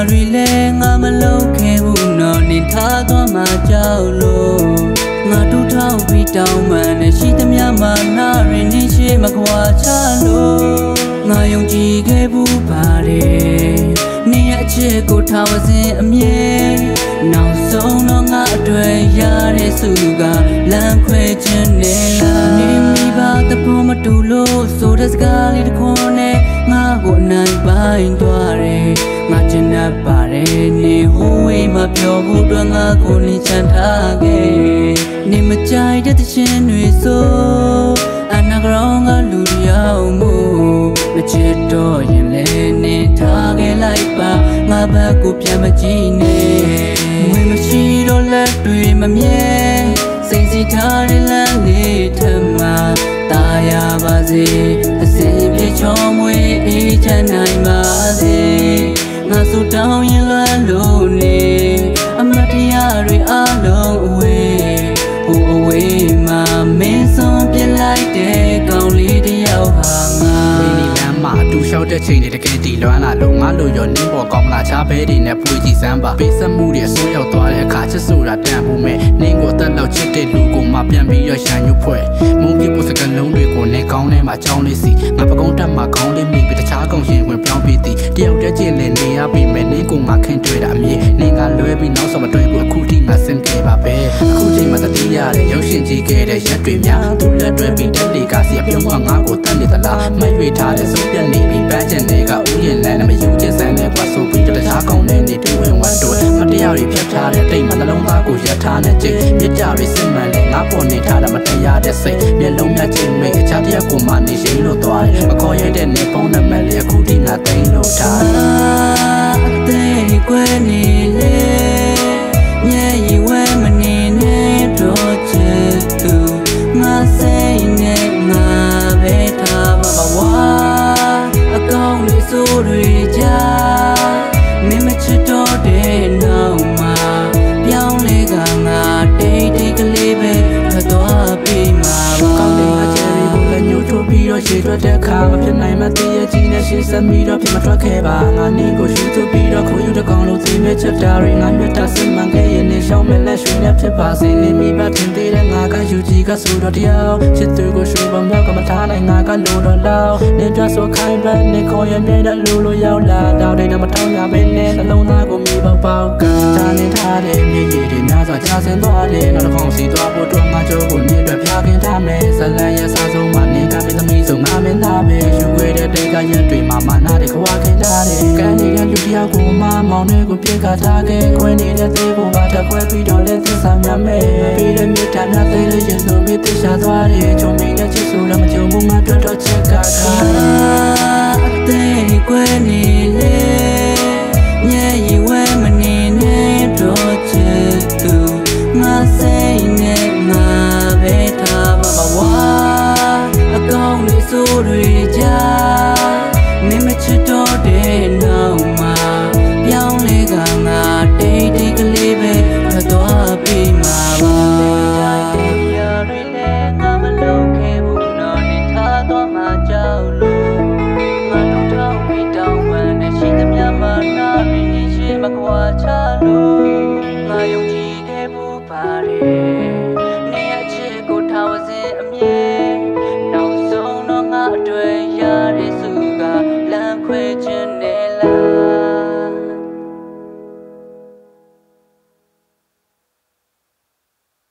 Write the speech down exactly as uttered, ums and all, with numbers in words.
တွေလည်းငါမလုပ်ခဲ့ဘူးနော်နေထားသွားမှကြောက်လို့ငါတို့ထောက်ပြီးတောင်းမှန်နဲ့ရှိသမျှမှာနာရင်နေရှိမကွာချလို့ငါယုံကြည်ခဲ့ဘူးပါတယ်နေအချစ်ကိုထားဝစဉ်အမြဲနောက်ဆုံးတော့ငါအတွေ့ရတဲ့စုကလမ်းခွဲခြင်းနဲ့လားနေမိပါတဖို့မတူလို့ဆိုတဲ့စကားလေးတစ်ခွန်းနဲ့ငါကိုအနိုင်ပိုင်းသွားတယ်ငါချင်တတ်ပါတယ်နေဟိုဝေးမှာပြောဖို့အတွက်ငါကိုလင်းချမ်းထားခဲ့နေမကြိုက်တဲ့တခြင်းတွေဆိုအနာဂရောင်းကလူတယောက်မှုမချစ်တော့ရင်လည်းနေထားခဲ့လိုက်ပါငါဘက်ကိုပြန်မကြည့်နဲ့ငွေမရှိတော့လက်တွေမမြဲစိတ်စီထားတဲ့လမ်းလေးထမตายပါစေအစင်ပြေချောမွေးအေးချမ်းနိုင်ပါစေငါဆိုတောင်းရင်လွမ်းလို့နေအမတ်တရားတွေအလုံးအဝေးဟိုအဝေးမှာမင်းဆုံးပြလိုက်တဲ့ကောင်းလေးတယောက်ဟာငါမှာအတူလျှောက်တဲ့ချိန်တွေတကယ်တီလွမ်းလာလို့ငါလိုရောနင်းပေါ်ကောင်းလာချဘဲတွေနဲ့ဖွေးကြည့်စမ်းပါပေးဆက်မှုတွေအစိုးရောက်သွားတဲ့အခါချစ်ဆိုတာတန်ဖို့မဲ့နင်းကိုအသက်လောက်ချစ်တဲ့လူကိုမှပြန်ပြီးရရှမ်းညွတ်ဖွဲ့မုံပြဖို့စကလုံးတွေကိုနင်းကောင်းထဲမှာကြောင်းလေးစီငါပကုံးတက်မှာကောင်းလေးမိပြီးတခြားကောင်ရှင်ဝင်ပြောင်းပြီးသည်တယောက်တည်းချင်းနဲ့နေရပြီမဲ့နင်းကိုငါခင်တွေ့တာအမြင်နင်းကလွဲပြီးနောက်ဆုံးမတွေ့ဘူးအခုထိငါစင်ခဲ့ပါပဲအခုချိန်မှာတတိယတဲ့ရုပ်ရှင်ကြီးခဲ့တဲ့ရက်တွေများသူလက်တွဲပြီးတက်လေကစီအပြုံးကငါကိုတတ်နေသလားမရွေထားတဲ့စုပ်ပြတ်နေပြီးပန်းချင်တွေကဥယျာဉ်လမ်းနဲ့မယူချင်စမ်းနဲ့ပတ်ဆိုပြီးတခြားကောင်းတဲ့နေတူဝင်ဝတ်တို့မတရားတွေဖြတ်ထားတဲ့တိတ်မှနှလုံးသားကိုရထားတဲ့ချိန်မြစ်ကြတွေစစ်မှန်လေငါပေါ်နေထားတာမတရားတဲ့စိတ်မျက်လုံးများချင်းမိတ်အခြားတစ်ယောက်ကိုမှနေရှိလို့သွားတယ်မခေါ်ရတဲ့နေဖုန်းနံပါတ်လေးအခုထိငါသိမ်းလို့ထားအသေးကွယ်နေလေညရီဝဲမနေနဲ့တော့ချစ်သူငါစိတ်နဲ့ငါပဲထားပါပါဝါအကောင်းလေးဆိုတွေကြမင်းမချစ်တော့တဲ့နောက်မှာပြောင်းလဲကငါတိတ်တိတ်ကလေးပဲထွက်သွားပြီးမှာပါကောင်းတဲ့အချယ်ရီကိုလည်းညှို့ထိုးပြီးတော့ရှေ့ထွက်တဲ့အခါမဖြစ်နိုင်မှတည်ရကြီးနဲ့ရှေ့ဆက်ပြီးတော့ဖြစ်မထွက်ခဲ့ပါငါနင်းကိုရှူထုတ်ပြီးတော့ခိုးယူတကောင်လို့သိမဲ့ချက်တာတွေငါမြတ်တာစင်မှန်ခဲ့ရင်နေရှောင်းမဲ့လက်ရွှေနဲ့ဖြစ်ပါစေနေမိဘတင်သေးတဲ့ငါကယူကြီးကဆိုတော့တရားချစ်သူကိုရှူပေါင်းတော့ကမထားနိုင်ငါကလို့တော့လောက်နေပြဆိုခိုင်းပန်းနေခေါ်ရမြဲတဲ့လူလိုရောက်လာတော့တဲ့မထောင်းရပဲနဲ့နှလုံးသားကိုမိပေါက်ပေါက်ကတာနေထားတဲ့မြေကြီးတွေများစွာကြာစင်သွားတယ်နောက်တစ်ခေါက်စီသွားဖို့တော့ငါကြောကိုနေအတွက်ဖျားခင်ထားမယ်ဇလန်ရဲ့စားဆုံးမှနေကပြသမီးဆုံးငါမင်းသားပဲယူခွေတဲ့တိတ်ကရက်တွေမှာမာနာတွေခွာခင်ထားတယ်ကန်းနေတဲ့လူတယောက်ကိုမှမောင်တွေကိုပြစ်ခါထားခဲ့ခွင်းနေတဲ့သေးကိုပါတစ်ခွဲပြီးတော့လက်သစ္စာများမယ်ပြီးတဲ့မြတ်တာများသေးလေးရင်ဆုံးပြီးသိချသွားတယ်ချုံမင်းနဲ့ချစ်ဆိုတော့မကြုံဘူးငါတွေ့တော့ချက်ကခါအသေးကွယ်နေလေညရီဝဲမနေနဲ့တော့ချစ်သူငါစိတ်နဲ့ငါပဲထားပါပါဝါအကောင်းလေးဆိုတွေကြမင်းမချစ်တော့တဲ့နောက်မှာပြောင်းလဲကငါတိတ်တိတ်ကလေးပဲထွက်သွားပြီးမှာပါတရားတွေလည်းငါမလုပ်ခဲ့ဘူးနော်နေထားသွားမှကြောက်လို့ငါတို့ထောက်ပြီးတောင်းပန်နဲ့ရှိသမျှမှာနာရင်နေရှိမကွာချလို့ငါယုံကြည်ခဲ့ဘူးပါတယ်